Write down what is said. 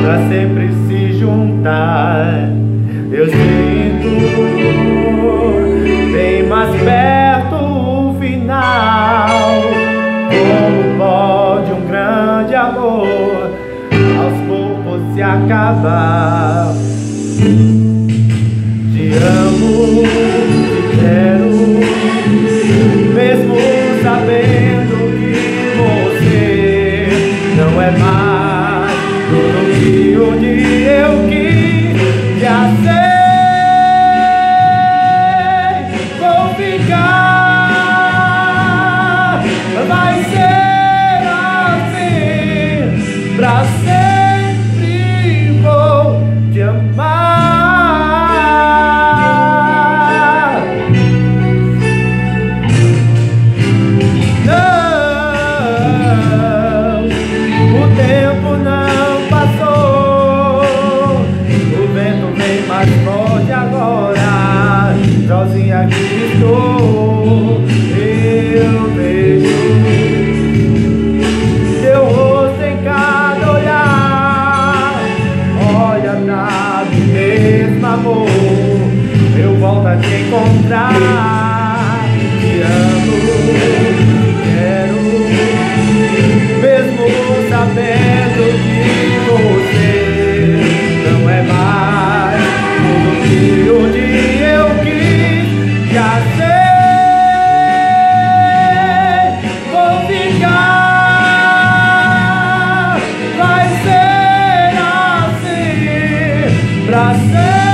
pra sempre se juntar. Eu sinto bem mais perto o final. Como pode um grande amor aos poucos se acabar? Te amo, te quero, mesmo sabendo que você não é mais tudo que um dia eu quis. Já sei, vou ficar, vai ser assim, pra sempre vou te amar. Não, o tempo não passou, o vento vem mais forte agora. Sozinha aqui estou, eu vejo teu rosto em cada olhar. Olha pra mim mesmo, amor, eu volto a te encontrar. Te amo, te quero, mesmo sabendo que você não é mais tudo que um dia eu quis. Já sei, vou ficar, vai ser assim, pra sempre.